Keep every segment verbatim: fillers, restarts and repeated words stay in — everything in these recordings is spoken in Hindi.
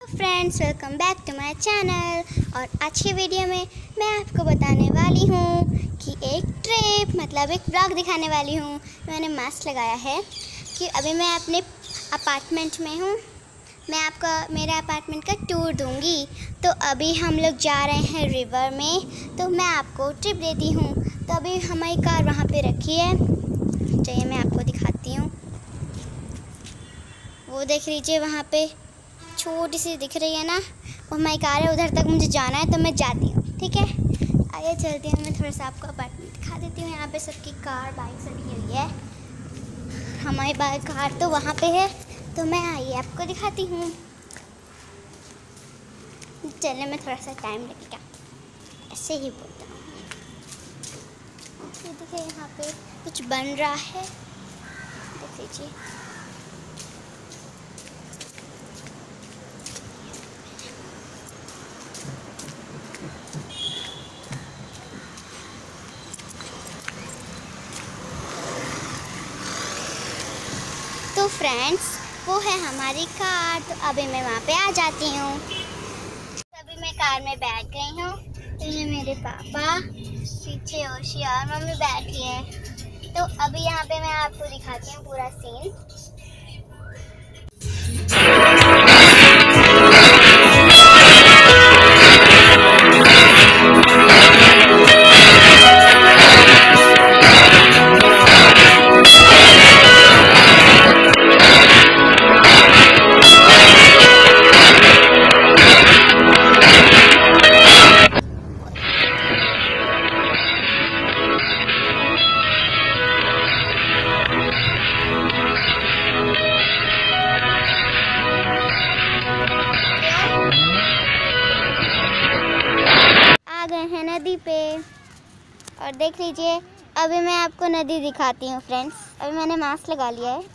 Friends, welcome back to my channel. और आज की वीडियो में मैं आपको बताने वाली हूँ कि एक ट्रिप मतलब एक ब्लॉग दिखाने वाली हूँ। मैंने मास्क लगाया है कि अभी मैं अपने अपार्टमेंट में हूँ। मैं आपका मेरे अपार्टमेंट का टूर दूँगी। तो अभी हम लोग जा रहे हैं रिवर में, तो मैं आपको ट्रिप देती हूँ। तो अभी हमारी कार वहाँ पे रखी है, चलिए मैं आपको दिखाती हूँ। वो देख लीजिए वहाँ पे छोटी सी दिख रही है ना, वो हमारी कार है। उधर तक मुझे जाना है तो मैं जाती हूँ, ठीक है। आइए चलती हूँ। मैं थोड़ा सा आपको अपार्टमेंट दिखा देती हूँ। यहाँ पे सबकी कार बाइक सभी हुई है। हमारी बाइक कार तो वहाँ पे है, तो मैं आइए आपको दिखाती हूँ। चलने में थोड़ा सा टाइम लगेगा, ऐसे ही बोलता हूँ। ये देखिए यहाँ पे कुछ बन रहा है, देख लीजिए। तो फ्रेंड्स, वो है हमारी कार। तो अभी मैं वहाँ पे आ जाती हूँ। अभी मैं कार में बैठ गई हूँ। तो ये मेरे पापा पीछे ओशी और मम्मी बैठी है। तो अभी यहाँ पे मैं आपको दिखाती हूँ पूरा सीन। हैं नदी पे, और देख लीजिए अभी मैं आपको नदी दिखाती हूँ। फ्रेंड्स, अभी मैंने मास्क लगा लिया है।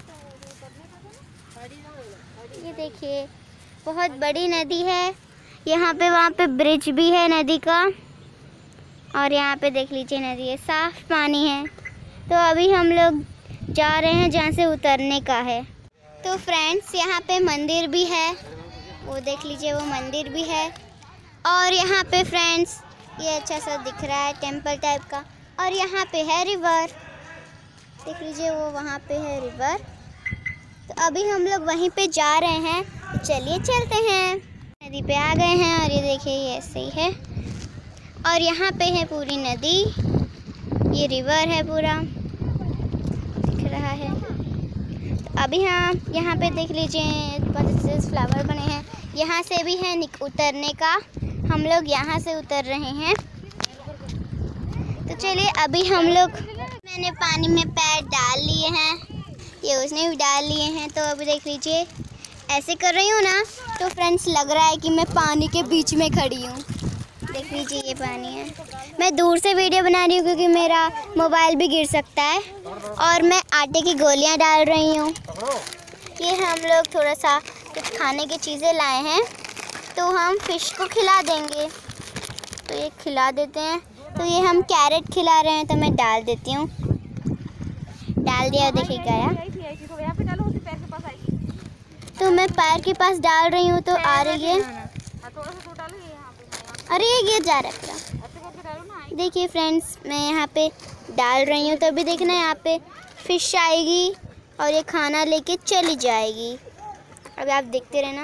ये देखिए बहुत बड़ी नदी है। यहाँ पे वहाँ पे ब्रिज भी है नदी का, और यहाँ पे देख लीजिए नदी है, साफ पानी है। तो अभी हम लोग जा रहे हैं जहाँ से उतरने का है। तो फ्रेंड्स, यहाँ पे मंदिर भी है, वो देख लीजिए, वो मंदिर भी है। और यहाँ पे फ्रेंड्स ये अच्छा सा दिख रहा है, टेंपल टाइप का। और यहाँ पे है रिवर, देख लीजिए, वो वहाँ पे है रिवर। तो अभी हम लोग वहीं पे जा रहे हैं, तो चलिए चलते हैं। नदी पे आ गए हैं, और ये देखिए ये ऐसे ही है। और यहाँ पे है पूरी नदी, ये रिवर है पूरा, दिख रहा है। तो अभी हम यहाँ पे देख लीजिए बहुत से फ्लावर बने हैं। यहाँ से भी है उतरने का, हम लोग यहाँ से उतर रहे हैं। तो चलिए अभी हम लोग, मैंने पानी में पैर डाल लिए हैं, ये उसने भी डाल लिए हैं। तो अभी देख लीजिए ऐसे कर रही हूँ ना, तो फ्रेंड्स लग रहा है कि मैं पानी के बीच में खड़ी हूँ। देख लीजिए ये पानी है। मैं दूर से वीडियो बना रही हूँ क्योंकि मेरा मोबाइल भी गिर सकता है। और मैं आटे की गोलियाँ डाल रही हूँ। ये हम लोग थोड़ा सा कुछ खाने की चीज़ें लाए हैं, तो हम फ़िश को खिला देंगे। तो ये खिला देते हैं। तो ये हम कैरेट खिला रहे हैं, तो मैं डाल देती हूँ। डाल दिया, देखिए गया। तो मैं पैर के पास डाल रही हूँ, तो आ रही है। अरे ये गिर जा रहा है। देखिए फ्रेंड्स, मैं यहाँ पे डाल रही हूँ, तो अभी देखना यहाँ पे फ़िश आएगी और ये खाना लेके चली जाएगी। अभी आप देखते रहना।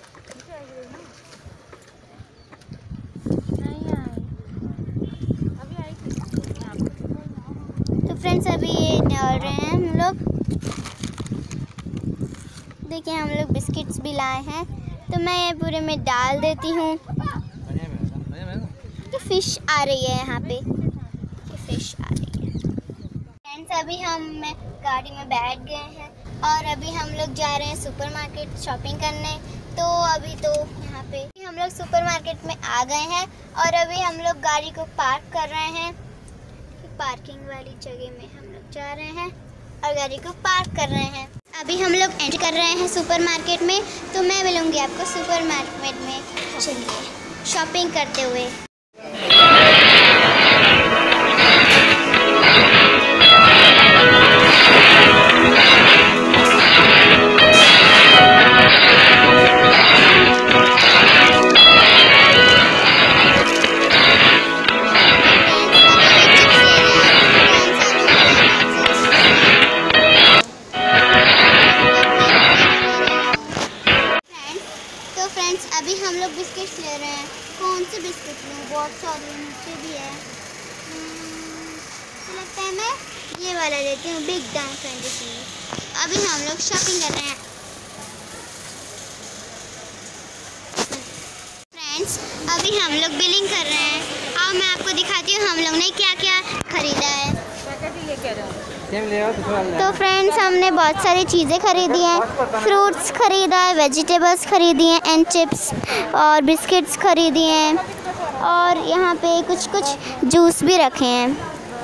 तो फ्रेंड्स, अभी ये डाल रहे हैं हम लोग। देखिए हम लोग बिस्किट्स भी लाए हैं, तो मैं ये पूरे में डाल देती हूँ। ये फ़िश आ रही है, यहाँ पे ये फ़िश आ रही है। फ्रेंड्स, अभी हम मैं गाड़ी में बैठ गए हैं, और अभी हम लोग जा रहे हैं सुपरमार्केट शॉपिंग करने। तो अभी तो यहाँ पे हम लोग सुपरमार्केट में आ गए हैं, और अभी हम लोग गाड़ी को पार्क कर रहे हैं। पार्किंग वाली जगह में हम लोग जा रहे हैं और गाड़ी को पार्क कर रहे हैं। अभी हम लोग एंटर कर रहे हैं सुपरमार्केट में, तो मैं मिलूँगी आपको सुपरमार्केट में। चलिए शॉपिंग करते हुए। फ्रेंड्स अभी हम लोग बिस्किट्स ले रहे हैं। कौन से बिस्किट लूँ? बहुत सारे नीचे भी है। तो लगता है मैं ये वाला लेती हूँ, बिग डैम ट्वेंटी। अभी हम लोग शॉपिंग कर रहे हैं फ्रेंड्स। अभी हम लोग बिलिंग कर रहे हैं। अब मैं आपको दिखाती हूँ हम लोग ने क्या क्या खरीदा है। तो फ्रेंड्स हमने बहुत सारी चीज़ें खरीदी हैं। फ्रूट्स खरीदा है, वेजिटेबल्स खरीदी हैं, एंड चिप्स और बिस्किट्स खरीदी हैं, और यहाँ पे कुछ कुछ जूस भी रखे हैं।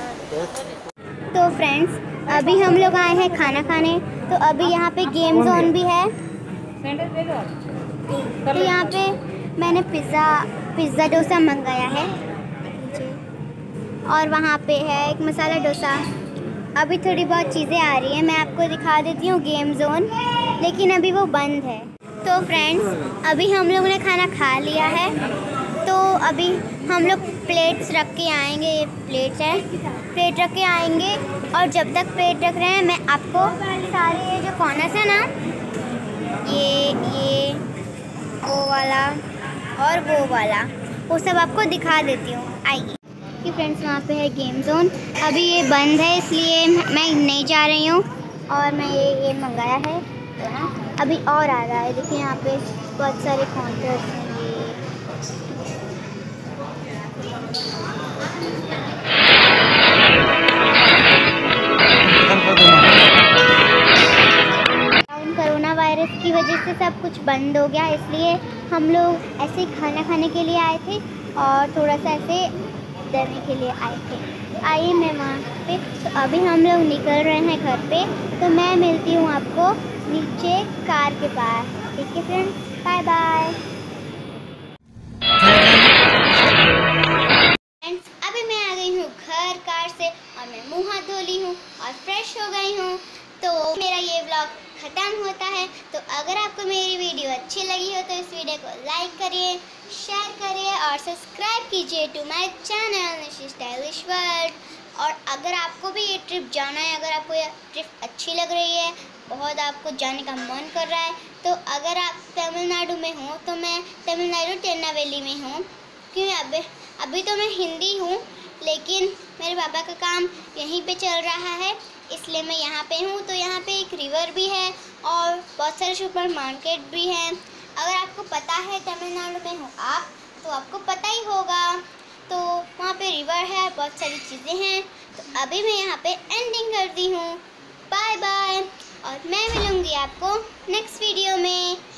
तो फ्रेंड्स अभी हम लोग आए हैं खाना खाने। तो अभी यहाँ पे गेम जोन भी है। तो यहाँ पे मैंने पिज़्ज़ा पिज़्ज़ा डोसा मंगाया है, और वहाँ पे है एक मसाला डोसा। अभी थोड़ी बहुत चीज़ें आ रही हैं, मैं आपको दिखा देती हूँ गेम जोन, लेकिन अभी वो बंद है। तो फ्रेंड्स अभी हम लोगों ने खाना खा लिया है। तो अभी हम लोग प्लेट्स रख के आएंगे। ये प्लेट्स है, प्लेट रख के आएंगे, और जब तक प्लेट रख रहे हैं मैं आपको सारे ये जो कॉर्नर्स है ना, ये ये वो वाला और वो वाला, वो सब आपको दिखा देती हूँ। आइए कि फ्रेंड्स वहाँ पे है गेम जोन। अभी ये बंद है इसलिए मैं नहीं जा रही हूँ, और मैं ये ये मंगाया है तो ना अभी और आ रहा है। देखिए यहाँ पे बहुत सारे काउंटर्स हैं। ये कोरोना वायरस की वजह से सब कुछ बंद हो गया, इसलिए हम लोग ऐसे ही खाना खाने के लिए आए थे और थोड़ा सा ऐसे देने के लिए आए थे। आइए मैं वहाँ पे, तो अभी हम लोग निकल रहे हैं घर पे। तो मैं मिलती हूँ आपको नीचे कार के पास। ठीक है फ्रेंड्स, बाय बाय। फ्रेंड्स अभी मैं आ गई हूँ घर कार से, और मैं मुँह हाथ धो ली हूँ और फ्रेश हो गई हूँ। तो मेरा ये व्लॉग ख़त्म होता है। तो अगर आपको मेरी वीडियो अच्छी लगी हो तो इस वीडियो को लाइक करिए, शेयर करिए और सब्सक्राइब कीजिए to my channel Nishi stylish world. और अगर आपको भी ये ट्रिप जाना है, अगर आपको ये ट्रिप अच्छी लग रही है, बहुत आपको जाने का मन कर रहा है, तो अगर आप तमिलनाडु में हो तो मैं तमिलनाडु तिरुनेलवेली में हूँ। क्योंकि अभी अभी तो मैं हिंदी हूँ, लेकिन मेरे पापा का काम यहीं पे चल रहा है, इसलिए मैं यहाँ पे हूँ। तो यहाँ पे एक रिवर भी है और बहुत सारे सुपर मार्केट भी हैं। अगर आपको पता है तमिलनाडु में हो आप, तो आपको पता ही होगा। तो वहाँ पे रिवर है, बहुत सारी चीज़ें हैं। तो अभी मैं यहाँ पे एंडिंग करती हूँ। बाय बाय, और मैं मिलूँगी आपको नेक्स्ट वीडियो में।